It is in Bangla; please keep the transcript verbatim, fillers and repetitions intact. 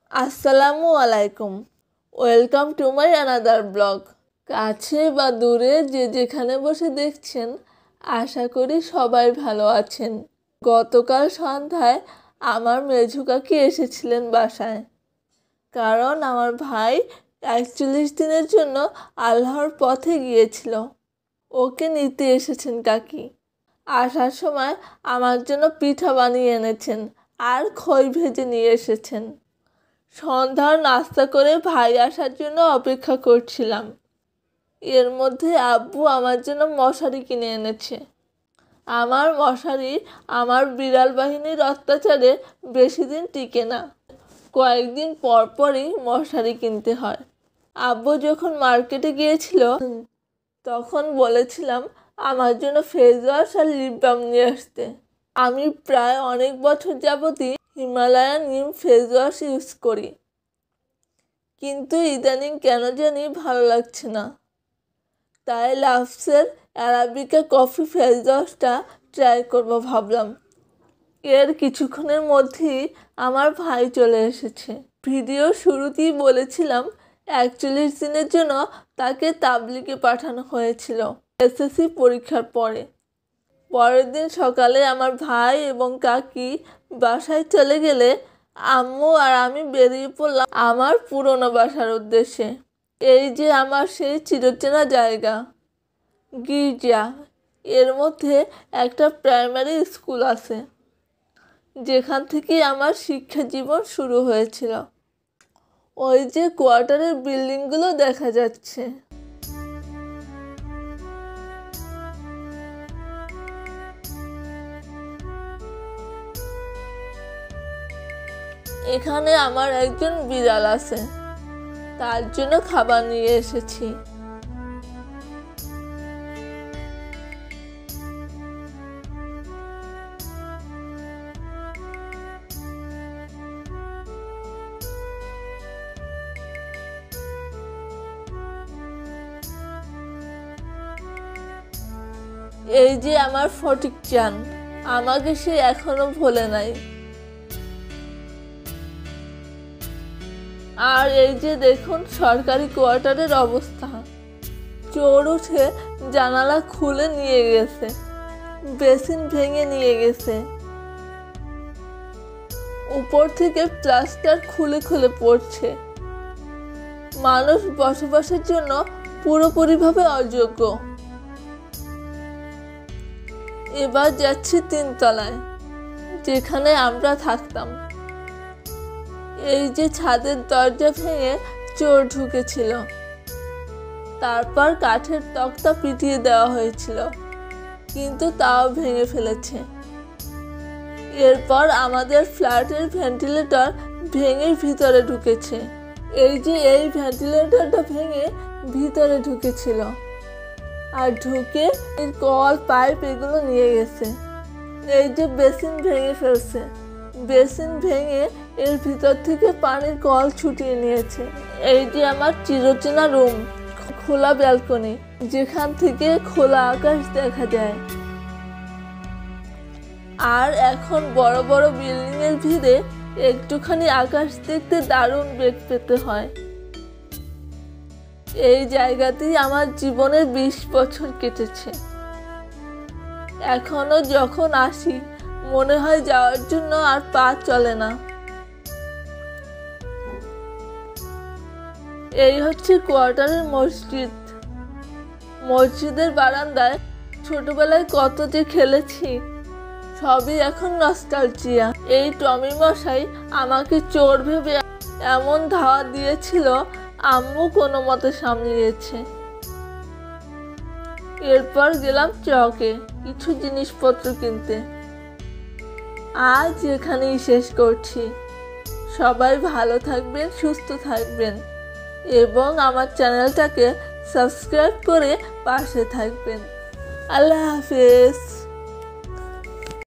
আসসালামু আলাইকুম, welcome to my another blog. কাছে বা দূরে যে যেখানে বসে দেখছেন, আশা করি সবাই ভালো আছেন। গতকাল সন্ধ্যায় আমার মেঝু কাকি এসেছিলেন বাসায়, কারণ আমার ভাই একচল্লিশ দিনের জন্য আল্লাহর পথে গিয়েছিল। ওকে নিতে এসেছেন কাকি। আসার সময় আমার জন্য পিঠা বানিয়ে এনেছেন আর খই ভেজে নিয়ে এসেছেন। সন্ধ্যার নাস্তা করে ভাই আসার জন্য অপেক্ষা করছিলাম। এর মধ্যে আব্বু আমার জন্য মশারি কিনে এনেছে। আমার মশারি আমার বিড়াল বাহিনীর অত্যাচারে বেশি দিন টিকে না, কয়েকদিন পর পরই মশারি কিনতে হয়। আব্বু যখন মার্কেটে গিয়েছিল তখন বলেছিলাম আমার জন্য ফেস ওয়াশ আর লিপ বাম নিয়ে আসতে। আমি প্রায় অনেক বছর যাবতই Himalayan neem face wash use করি, কিন্তু ইদানিং কেন জানি ভালো লাগছে না। তাই লাভসের অ্যারাবিকা কফি ফেস ওয়াশটা ট্রাই করব ভাবলাম। এর কিছুক্ষণের মধ্যেই আমার ভাই চলে এসেছে। ভিডিও শুরুতেই বলেছিলাম একচল্লিশ দিনের জন্য তাকে তাবলিগে পাঠানো হয়েছিল এসএসসি পরীক্ষার পরে। পরের দিন সকালে আমার ভাই এবং কাকি বাসায় চলে গেলে আম্মু আর আমি বেরিয়ে পড়লাম আমার পুরনো বাসার উদ্দেশ্যে। এই যে আমার সেই চিরচেনা জায়গা, গির্জা। এর মধ্যে একটা প্রাইমারি স্কুল আছে, যেখান থেকে আমার শিক্ষা জীবন শুরু হয়েছিল। ওই যে কোয়ার্টারের বিল্ডিংগুলো দেখা যাচ্ছে। এখানে আমার একজন বিড়াল আছে, তার জন্য খাবার নিয়ে এসেছি। এই যে আমার ফটিক চান, আমাকে সে এখনো ভোলে নাই। আর এই যে দেখুন সরকারি কোয়ার্টারের অবস্থা। চোর উঠে জানালা খুলে নিয়ে গেছে, বেসিন ভেঙে নিয়ে গেছে, উপর থেকে প্লাস্টার খুলে খুলে পড়ছে। মানুষ বসবাসের জন্য পুরোপুরিভাবে অযোগ্য। এবার যাচ্ছি তিনতলায়, যেখানে আমরা থাকতাম। এই যে ছাদের দরজা ভেঙে চোর ঢুকেছিল, তারপর কাঠের তক্তা পিটিয়ে দেওয়া হয়েছিল, কিন্তু তাও ভেঙে ফেলেছে। এরপর আমাদের ফ্ল্যাটের ভেন্টিলেটর ভেঙে ভিতরে ঢুকেছে। এই যে এই ভেন্টিলেটরটা ভেঙে ভিতরে ঢুকেছিল, আর ঢুকে এর কল পাইপ এগুলো নিয়ে গেছে। এই যে বেসিন ভেঙে ফেলছে, বেসিন ভেঙে এর ভিতর থেকে পানির কল ছুটিয়ে নিয়েছে। এই যে আমার চিরচেনা রুম, খোলা ব্যালকনি, যেখান থেকে খোলা আকাশ দেখা যায়। আর এখন বড় বড় বিল্ডিং এর ভিড়ে একটুখানি আকাশ দেখতে দারুণ বেগ পেতে হয়। এই জায়গাতেই আমার জীবনের বিশ বছর কেটেছে। এখনো যখন আসি মনে হয় যাওয়ার জন্য আর পা চলে না। এই হচ্ছে কোয়ার্টারের মসজিদ। মসজিদের বারান্দায় ছোটবেলায় কত যে খেলেছি, সবই এখন নস্টালজিয়া। এই টমি মশাই আমাকে চোর ভেবে এমন ধাওয়া দিয়েছিল, আম্মু কোনো মতে সামলিয়েছে। এরপর গেলাম চকে কিছু জিনিসপত্র কিনতে। আজ এখানেই শেষ করছি। সবাই ভালো থাকবেন, সুস্থ থাকবেন এবং আমার চ্যানেলটাকে সাবস্ক্রাইব করে পাশে থাকবেন। আল্লাহ হাফেজ।